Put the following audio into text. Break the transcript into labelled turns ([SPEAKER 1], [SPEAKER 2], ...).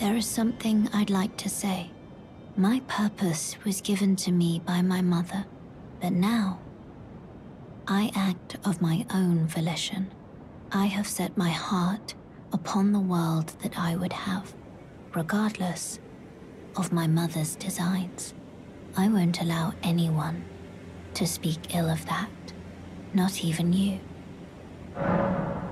[SPEAKER 1] There is something I'd like to say. My purpose was given to me by my mother, but now I act of my own volition. I have set my heart upon the world that I would have, regardless of my mother's designs. I won't allow anyone to speak ill of that, not even you.